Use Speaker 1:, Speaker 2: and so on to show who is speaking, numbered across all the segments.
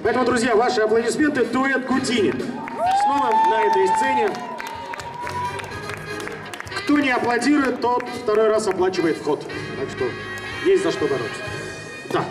Speaker 1: Поэтому, друзья, ваши аплодисменты. Дуэт Гудини. Снова на этой сцене. Кто не аплодирует, тот второй раз оплачивает вход. Так что есть за что бороться. Да.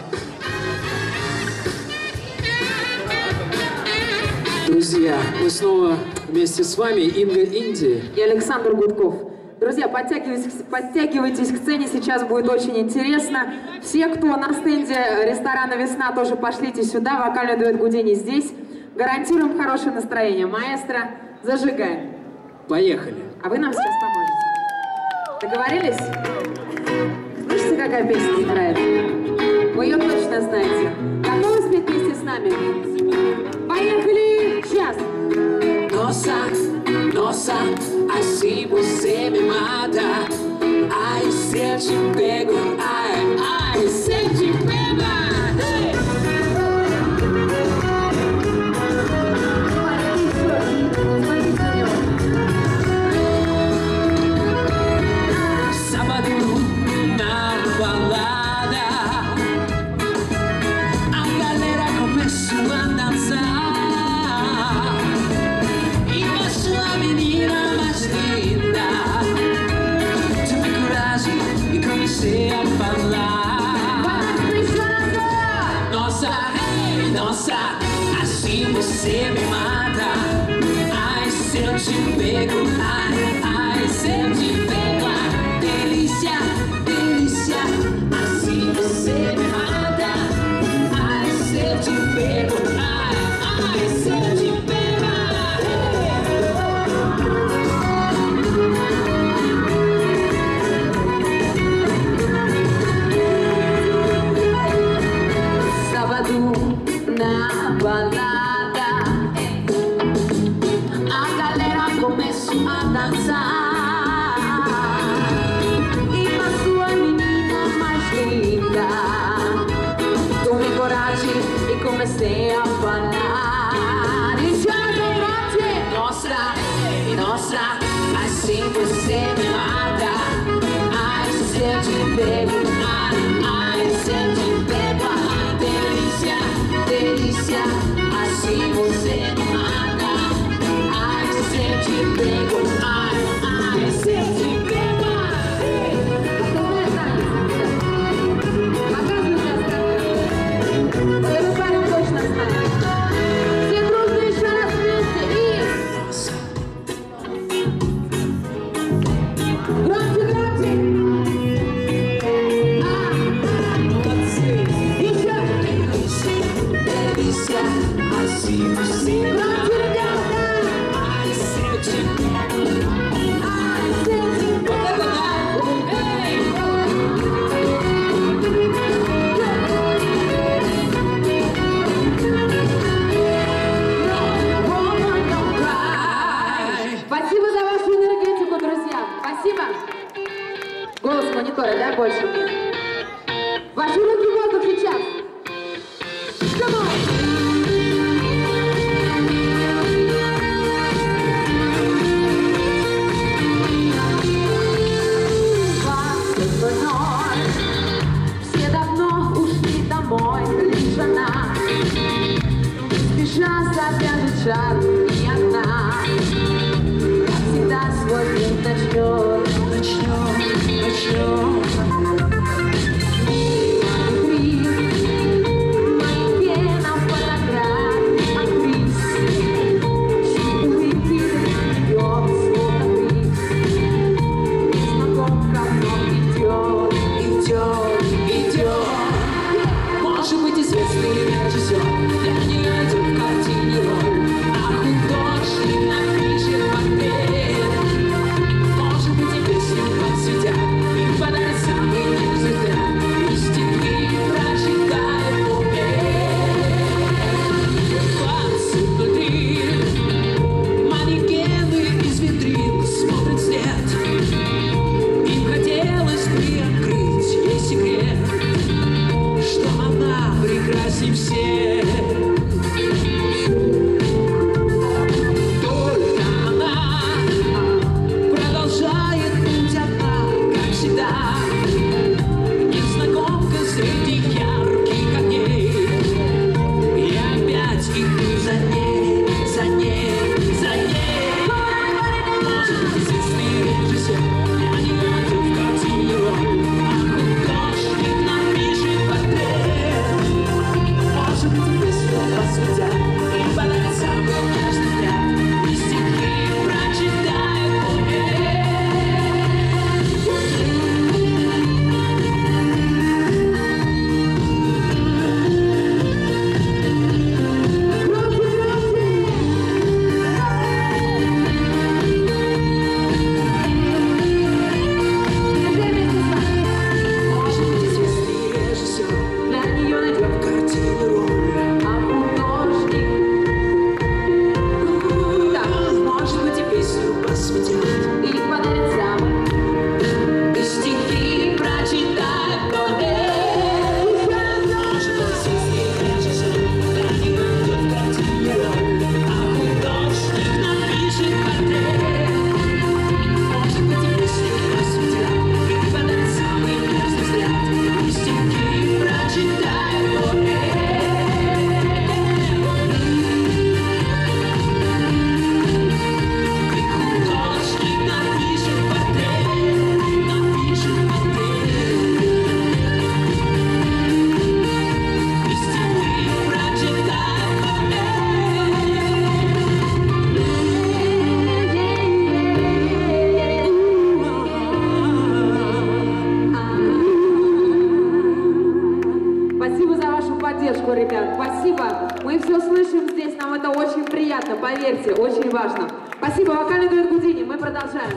Speaker 2: Друзья, мы снова вместе с вами, Инга Инди
Speaker 3: и Александр Гудков. Друзья, подтягивайтесь к сцене, сейчас будет очень интересно. Все, кто на стенде ресторана «Весна», тоже пошлите сюда, вокальный дуэт Гудини здесь. Гарантируем хорошее настроение. Маэстро, зажигаем.
Speaker 2: Поехали.
Speaker 3: А вы нам сейчас поможете. Договорились? Слышите, какая песня играет? Вы ее точно знаете. Готовы спеть вместе с нами? Поехали! Сейчас!
Speaker 4: Nossa, assim você me mata. Ai, se eu te pego, ai, se eu te pego. Sábado na balada, a galera começou a dançar. Comecei a falar. Nossa, hey, nossa, assim você me mata. Ai, se eu te pego, ai, se eu te pego. Delícia, delícia, assim você me mata. Ai, se eu te pego, ai, se eu te pego.
Speaker 3: Na balada, a galera começou a dançar e passou a menina mais linda. Tomei coragem e comecei a falar. E já noite, nossa, nossa, assim você me mata. Ai, se eu te pego, ai, se eu te pego. Delícia, assim você me mata. Ai, se eu te pego, ai, se eu te pego. Eu não paro hoje na cidade. Se cruz deixar as vezes e... Grande, grande. Assim você me mata. Ai, se eu te pego, ai, se eu te pego. Спасибо за вашу энергетику, друзья. Спасибо. Голос монитора, да, больше мне? Ваши руки в воздух сейчас. Come on. Все давно ушли домой, лишь она спеша завяжет шар и одна. Как всегда свой день начнет.
Speaker 4: Может быть, известный режиссер для нее идет в картине роль, а художник напишет портрет. Может быть, и песню посвятят, и подарят.
Speaker 3: все слышим здесь, нам это очень приятно, поверьте, очень важно. Спасибо, вокальный дуэт Гудини, мы продолжаем.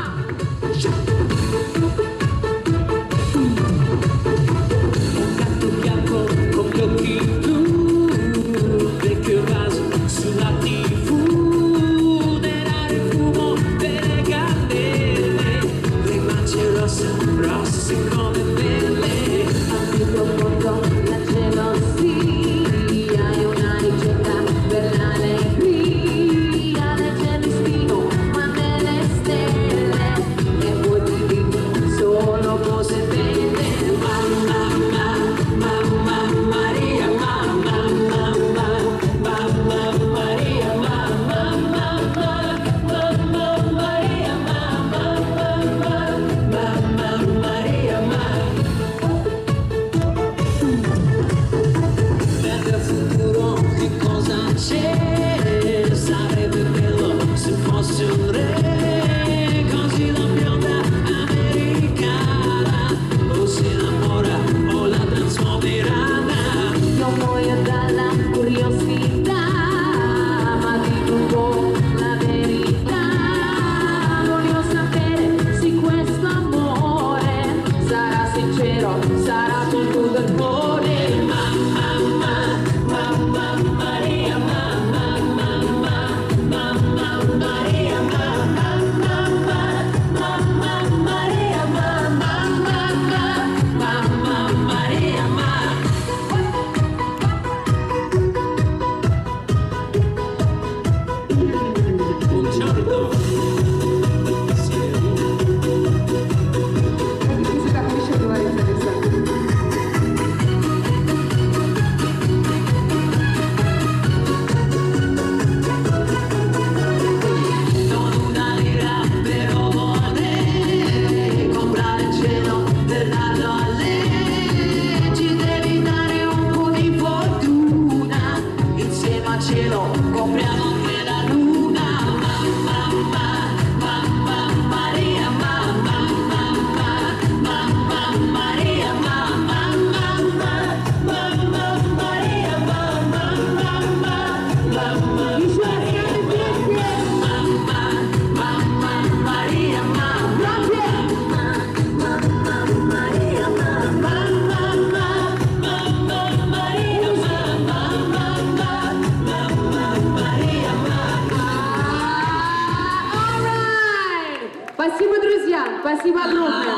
Speaker 3: Спасибо, друзья, спасибо огромное.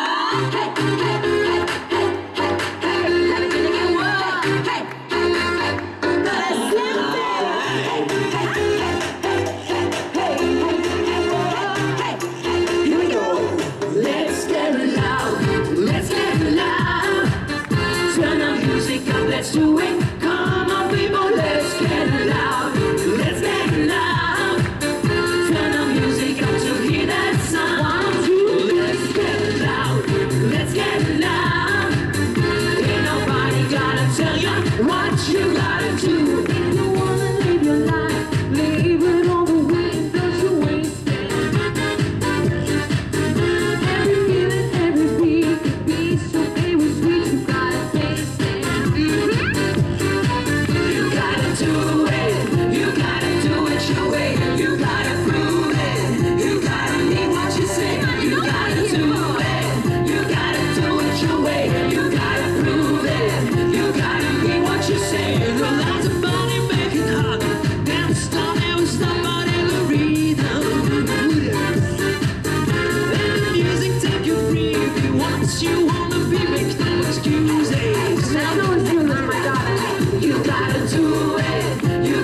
Speaker 4: Let's do it. Come on, people, let's get loud. Let's get loud. Turn the music up to hear that sound. Let's get loud. Let's get loud. Ain't nobody gotta tell you what you gotta do. If you wanna live your life, live it all the way, don't you waste it. Every feeling, every beat, the beat, so very sweet, you gotta taste it. You wanna be, make no excuses. You gotta do it. You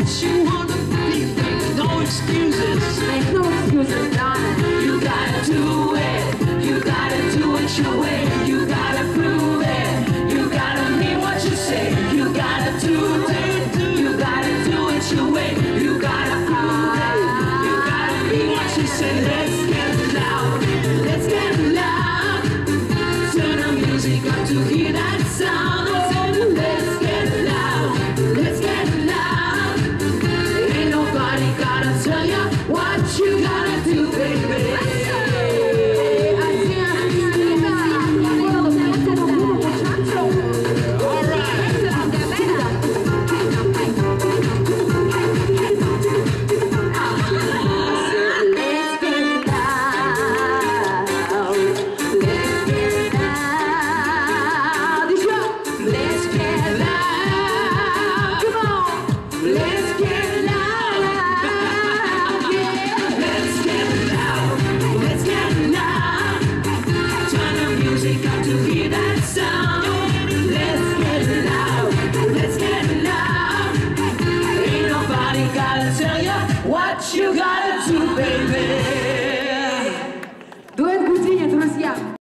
Speaker 4: what you want to be. Make no excuses.
Speaker 3: Make no excuses, darling.
Speaker 4: You gotta do it. You gotta do it your way. You gotta prove it. You gotta mean what you say. You gotta do it. You gotta do it your way. You gotta prove it. You gotta be what you say. Let's